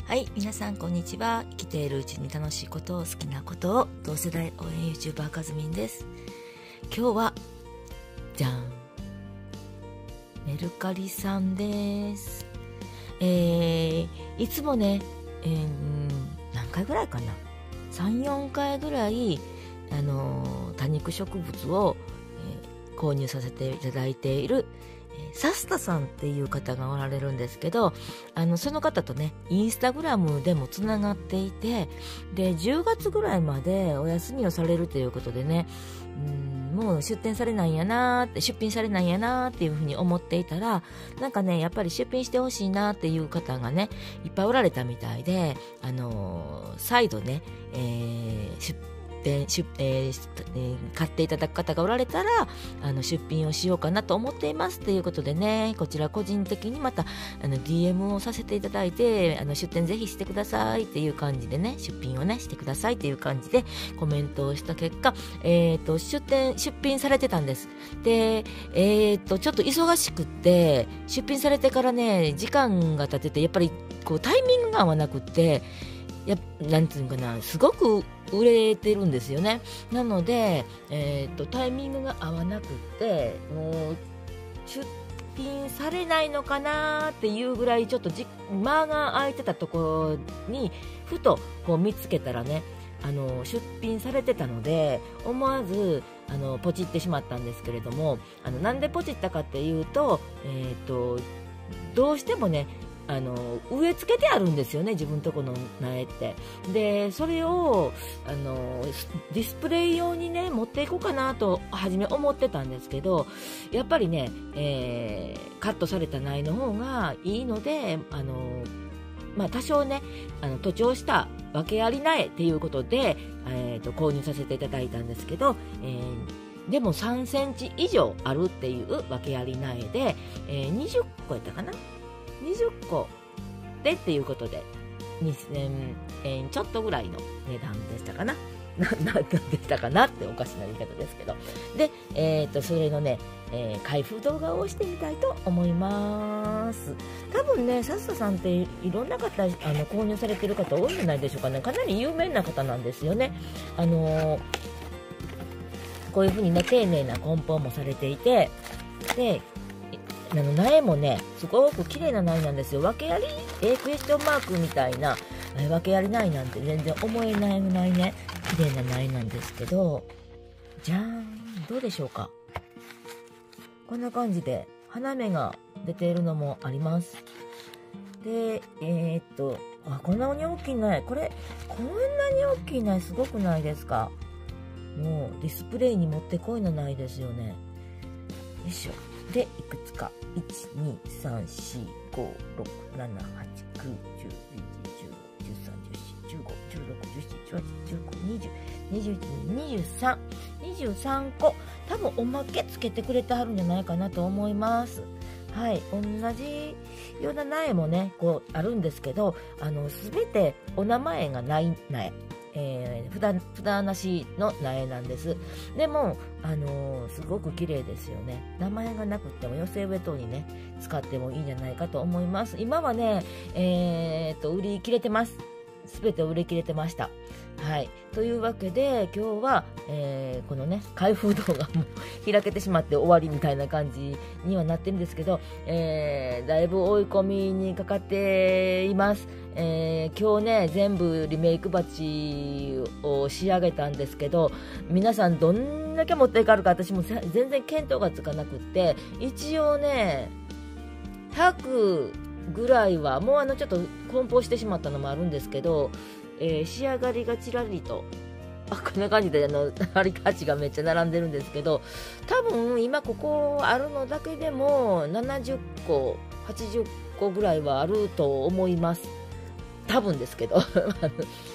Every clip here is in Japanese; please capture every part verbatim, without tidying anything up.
はい、皆さんこんにちは。生きているうちに楽しいことを、好きなことを、同世代応援 YouTuber かずみんです。今日はじゃん、メルカリさんです。えー、いつもね、えー、何回ぐらいかな、さん、よんかいぐらい、あのー、多肉植物を、えー、購入させていただいているサスタさんっていう方がおられるんですけど、あのその方とねインスタグラムでもつながっていて、でじゅうがつぐらいまでお休みをされるということでね、うんもう出店されないんやなーって出品されないんやなーっていうふうに思っていたら、なんかねやっぱり出品してほしいなっていう方がねいっぱいおられたみたいで、あのー、再度ね、えー、出品出えーえー、買っていただく方がおられたらあの出品をしようかなと思っていますということでね、こちら個人的にまたあの ディーエム をさせていただいて、あの出店ぜひしてくださいっていう感じでね、出品をねしてくださいっていう感じでコメントをした結果、えー、と出店出品されてたんです。で、えー、とちょっと忙しくって出品されてからね時間が経ってて、やっぱりこうタイミングが合わなくって、やなんていうのかな、すごく売れてるんですよね。なので、えー、とタイミングが合わなくってもう出品されないのかなっていうぐらいちょっとじ間が空いてたところにふとこう見つけたらね、あの出品されてたので思わずあのポチってしまったんですけれども、あのなんでポチったかっていうと、えー、とどうしてもねあの植え付けてあるんですよね、自分とこの苗って。でそれをあのディスプレイ用にね持っていこうかなと初め思ってたんですけど、やっぱりね、えー、カットされた苗の方がいいので、あの、まあ、多少ねあの徒長した訳あり苗っていうことで、えー、と購入させていただいたんですけど、えーでもさんセンチ以上あるっていう訳あり苗で、えー、にじゅっこやったかな、にじゅっこでっていうことでにせんえんちょっとぐらいの値段でしたかなななんでしたかなっておかしな言い方ですけど、で、えー、とそれのね、えー、開封動画をしてみたいと思います。多分ねサスタさんっていろんな方あの購入されてる方多いんじゃないでしょうかね。かなり有名な方なんですよね。あのー、こういうふうにね丁寧な梱包もされていて、であの苗もねすごく綺麗な苗なんですよ。訳あり、えー、クエスチョンマークみたいな訳あり苗なんて全然思えないぐらいね綺麗な苗なんですけど、じゃーん、どうでしょうか。こんな感じで花芽が出ているのもあります。でえー、っとあこんなに大きい苗、これこんなに大きい苗すごくないですか。もうディスプレイにもってこいの苗ですよね。よいしょ。でいくつか いち、に、さん、よん、ご、ろく、なな、はち、きゅう、じゅう、じゅういち、じゅうに、じゅうさん、じゅうよん、じゅうご、じゅうろく、じゅうなな、じゅうはち、じゅうきゅう、にじゅう、にじゅういち、にじゅうさん、にじゅうさんこ、多分おまけつけてくれてはるんじゃないかなと思います。はい、同じような苗もねこうあるんですけど、あの全てお名前がない苗、えー、札, 札なしの苗なんです。でも、あのー、すごく綺麗ですよね。名前がなくても寄せ植え等にね使ってもいいんじゃないかと思います。今はね、えー、っと売り切れてます。すべて売り切れてました。はい、というわけで今日は、えー、このね開封動画も開けてしまって終わりみたいな感じにはなってるんですけど、えー、だいぶ追い込みにかかっています。えー、今日ね全部リメイクバッジを仕上げたんですけど、皆さんどんだけ持っていかれるか私も全然見当がつかなくって、一応ねひゃくぐらいはもうあのちょっと梱包してしまったのもあるんですけど、えー、仕上がりがちらりとあこんな感じであのハリカチがめっちゃ並んでるんですけど、多分今ここあるのだけでもななじゅっこはちじゅっこぐらいはあると思います。多分ですけどうーん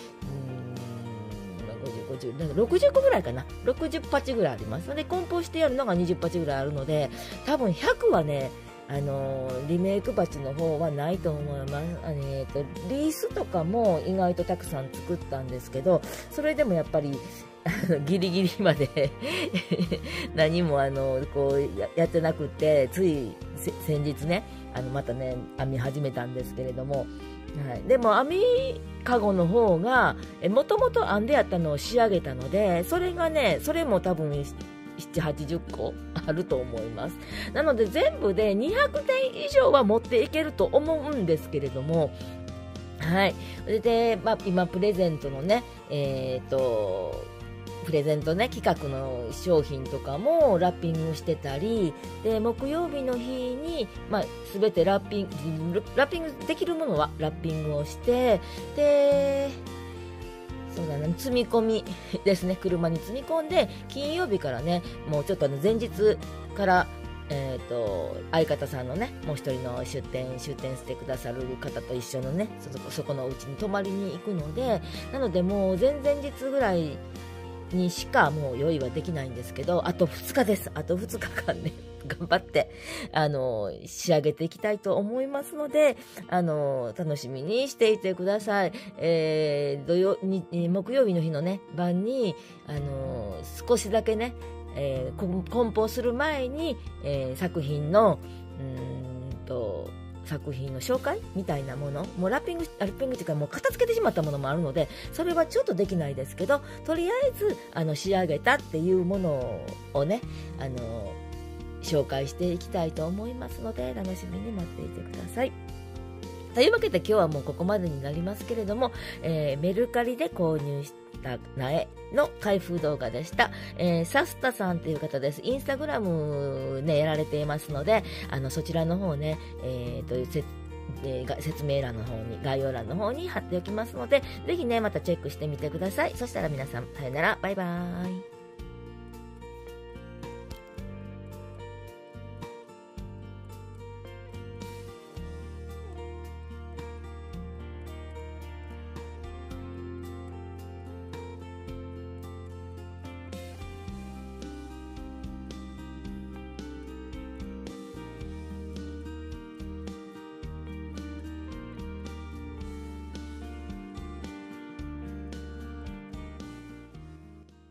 ごじゅう、ごじゅう、ろくじゅっこぐらいかな、ろくじゅっパチぐらいありますので、梱包してやるのがにじゅっパチぐらいあるので、多分ひゃくはねあのリメイクバッジの方はないと思います。あの、えーと、リースとかも意外とたくさん作ったんですけど、それでもやっぱりギリギリまで何もあのこう や, やってなくて、つい先日ねあのまたね編み始めたんですけれども、 はい、でも編みかごの方がもともと編んでやったのを仕上げたので、それがね、それも多分ななじゅう、はちじゅっこあると思います。なので全部でにひゃくてん以上は持っていけると思うんですけれども、はい。で、まあ、今プレゼントのね、えっと、プレゼントね、企画の商品とかもラッピングしてたり、で、木曜日の日に、まあ、すべてラッピング、ラッピングできるものはラッピングをして、で、そうだね、積み込みですね、車に積み込んで、金曜日からね、もうちょっと前日から、えーと、相方さんのね、もう一人の出店、出店してくださる方と一緒のね、そこ、そこのうちに泊まりに行くので、なのでもう前々日ぐらいにしかもう用意はできないんですけど、あとふつかです。あとふつかかんね、頑張って、あの、仕上げていきたいと思いますので、あの、楽しみにしていてください。えー、土曜に、木曜日の日のね、晩に、あの、少しだけね、えー、梱包する前に、えー、作品の、うーんと、作品の紹介みたいなもの、もうラッピング、ラッピングっていうかもう片付けてしまったものもあるので、それはちょっとできないですけど、とりあえず、あの、仕上げたっていうものをね、あの、紹介していきたいと思いますので、楽しみに待っていてください。というわけで今日はもうここまでになりますけれども、えー、メルカリで購入した苗の開封動画でした。えー、サスタさんという方です。インスタグラムね、やられていますので、あの、そちらの方ね、えー、というせえー、説明欄の方に、概要欄の方に貼っておきますので、ぜひね、またチェックしてみてください。そしたら皆さん、さよなら、バイバーイ。